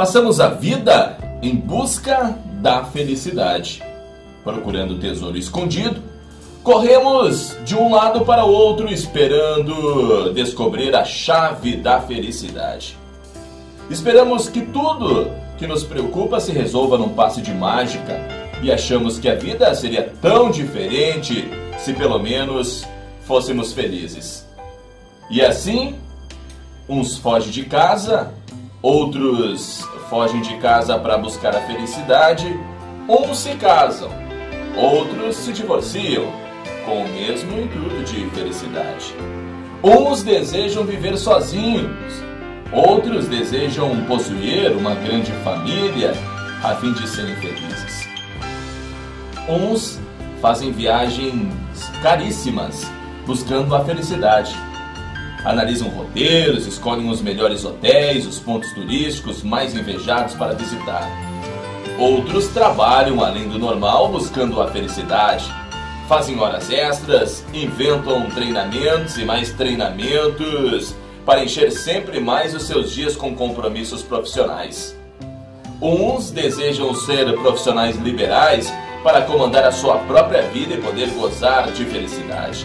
Passamos a vida em busca da felicidade, procurando o tesouro escondido. Corremos de um lado para o outro esperando descobrir a chave da felicidade. Esperamos que tudo que nos preocupa se resolva num passe de mágica e achamos que a vida seria tão diferente se pelo menos fôssemos felizes. E assim, uns fogem de casa, outros fogem de casa para buscar a felicidade, uns se casam, outros se divorciam, com o mesmo intuito de felicidade. Uns desejam viver sozinhos, outros desejam possuir uma grande família a fim de serem felizes. Uns fazem viagens caríssimas buscando a felicidade. Analisam roteiros, escolhem os melhores hotéis, os pontos turísticos mais invejados para visitar. Outros trabalham além do normal buscando a felicidade. Fazem horas extras, inventam treinamentos e mais treinamentos para encher sempre mais os seus dias com compromissos profissionais. Uns desejam ser profissionais liberais para comandar a sua própria vida e poder gozar de felicidade.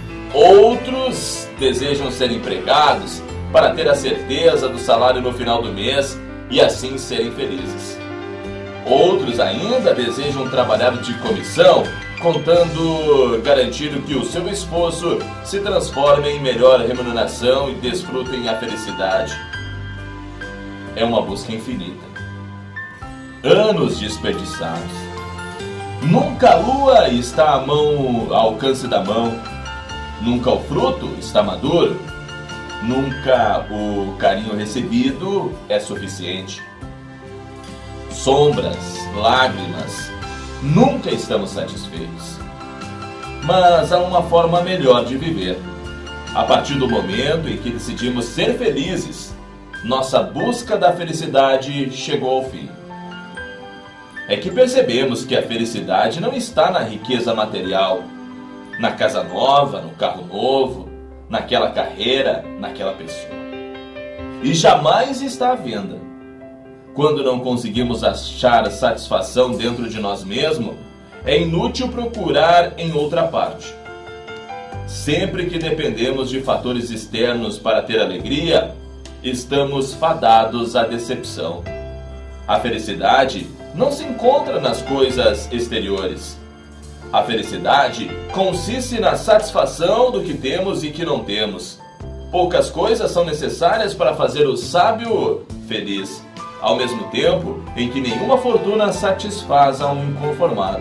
Outros desejam ser empregados para ter a certeza do salário no final do mês e assim serem felizes. Outros ainda desejam trabalhar de comissão, contando garantir que o seu esforço se transforme em melhor remuneração e desfrutem a felicidade. É uma busca infinita. Anos desperdiçados. Nunca a lua está ao alcance da mão. Nunca o fruto está maduro. Nunca o carinho recebido é suficiente. Sombras, lágrimas, nunca estamos satisfeitos. Mas há uma forma melhor de viver. A partir do momento em que decidimos ser felizes, nossa busca da felicidade chegou ao fim. É que percebemos que a felicidade não está na riqueza material, na casa nova, no carro novo, naquela carreira, naquela pessoa. E jamais está à venda. Quando não conseguimos achar satisfação dentro de nós mesmos, é inútil procurar em outra parte. Sempre que dependemos de fatores externos para ter alegria, estamos fadados à decepção. A felicidade não se encontra nas coisas exteriores. A felicidade consiste na satisfação do que temos e que não temos. Poucas coisas são necessárias para fazer o sábio feliz, ao mesmo tempo em que nenhuma fortuna satisfaz a um inconformado.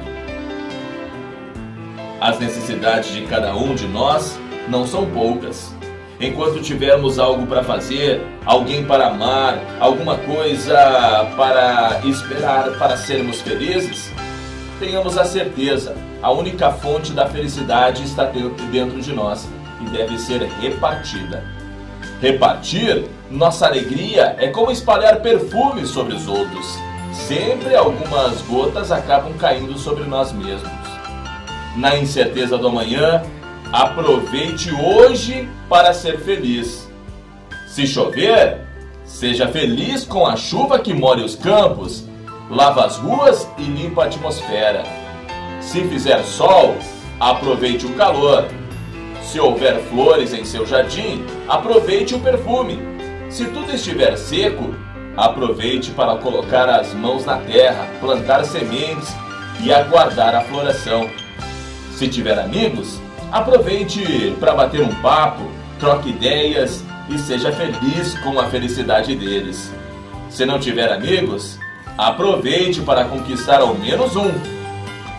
As necessidades de cada um de nós não são poucas. Enquanto tivermos algo para fazer, alguém para amar, alguma coisa para esperar para sermos felizes, tenhamos a certeza, a única fonte da felicidade está dentro de nós e deve ser repartida. Repartir nossa alegria é como espalhar perfume sobre os outros. Sempre algumas gotas acabam caindo sobre nós mesmos. Na incerteza do amanhã, aproveite hoje para ser feliz. Se chover, seja feliz com a chuva que molha os campos, lava as ruas e limpa a atmosfera. Se fizer sol, aproveite o calor. Se houver flores em seu jardim, aproveite o perfume. Se tudo estiver seco, aproveite para colocar as mãos na terra, plantar sementes e aguardar a floração. Se tiver amigos, aproveite para bater um papo, troque ideias e seja feliz com a felicidade deles. Se não tiver amigos, aproveite para conquistar ao menos um.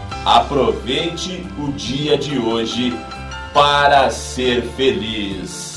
Aproveite o dia de hoje para ser feliz.